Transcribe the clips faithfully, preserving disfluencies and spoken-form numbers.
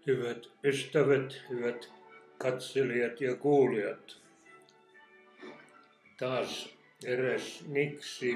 Hyvät ystävät, hyvät katselijat ja kuulijat. Taas eräs niksi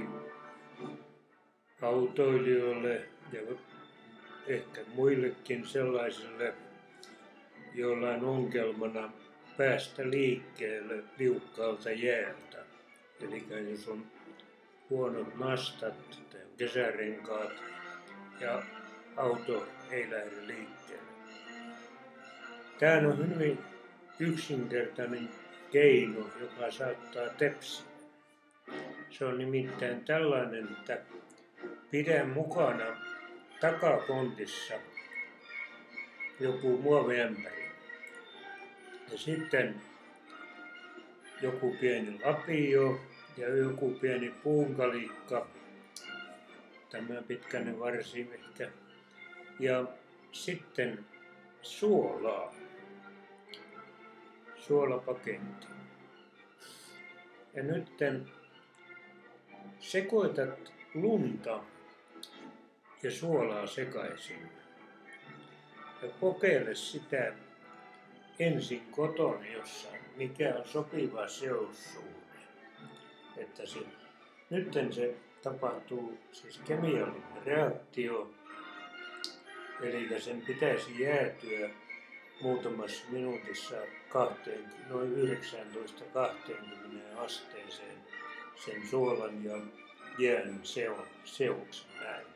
autoilijoille ja ehkä muillekin sellaisille, joilla on ongelmana päästä liikkeelle liukkaalta jäältä. Eli jos on huonot nastat tai kesärenkaat ja auto ei lähde liikkeelle. Tämä on hyvin yksinkertainen keino, joka saattaa tepsiä. Se on nimittäin tällainen, että pidä mukana takakontissa joku muoviämpäri. Ja sitten joku pieni lapio ja joku pieni puunkalikka, tämä pitkäinen varsi ehkä, ja sitten suolaa, suolapaketti. Ja nyt sekoitat lunta ja suolaa sekaisin. Ja kokeile sitä ensin kotona jossain, mikä on sopiva seossuhde. Että se, nytten se tapahtuu siis kemiallinen reaktio, eli sen pitäisi jäätyä muutamassa minuutissa kahteen, noin yhdeksäntoista kaksikymmentä asteeseen sen suolan ja jään seon, seoksen näin,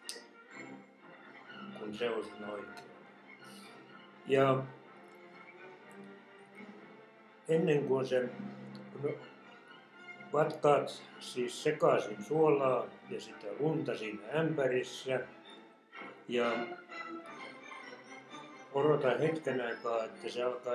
kun seos on oikein. Ja ennen kuin sen vatkaat siis sekaisin suolaa ja sitä lunta siinä ämpärissä ja odota hetken aikaa, että se alkaa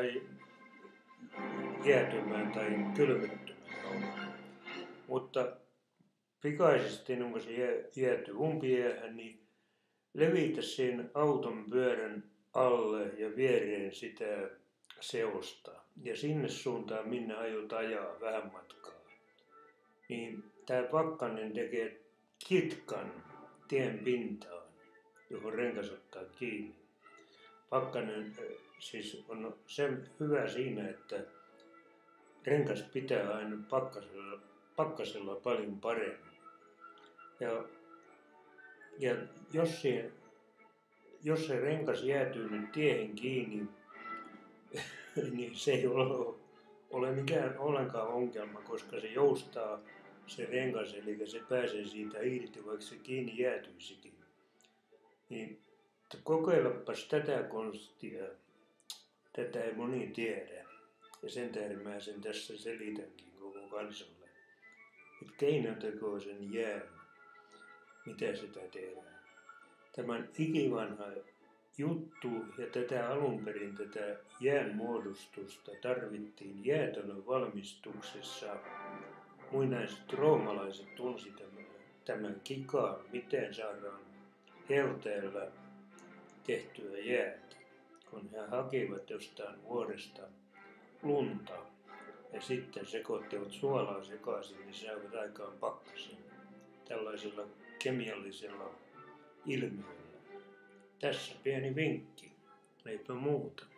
jäätymään tai kylmettymään. Mutta pikaisesti, kun se jäätyy umpijäähän, niin levitä sen auton pyörän alle ja viereen sitä seosta. Ja sinne suuntaan, minne aiot ajaa vähän matkaa. Niin tämä pakkanen tekee kitkan tien pintaan, johon rengas ottaa kiinni. Pakkanen siis on sen hyvä siinä, että rengas pitää aina pakkasella, pakkasella paljon paremmin. Ja, ja jos, se, jos se rengas jäätyy nyt tiehen kiinni, niin se ei ole, ole mikään ollenkaan ongelma, koska se joustaa se rengas, eli se pääsee siitä irti, vaikka se kiinni jäätyisikin. Niin kokeilepas tätä konstia. Tätä ei moni tiedä. Ja sen tähden mä sen tässä selitänkin koko kansalle. Että keinotako sen jään, mitä sitä tehdään. Tämän ikivanha juttu ja tätä alun perin tätä jään muodostusta tarvittiin jäätelön valmistuksessa. Muinaiset roomalaiset tunsi tämän, tämän kikaan, miten saadaan helteellä tehtyä jäätä, kun he hakivat jostain vuoresta lunta ja sitten sekoittivat suolaa sekaisin, niin saivat aikaan pakkasen tällaisella kemiallisella ilmiöllä. Tässä pieni vinkki, eipä muuta.